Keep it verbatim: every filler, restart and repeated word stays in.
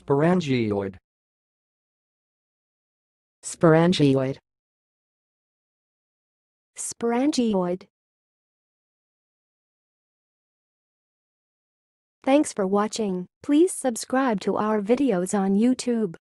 Sporangioid. Sporangioid. Sporangioid. Thanks for watching. Please subscribe to our videos on YouTube.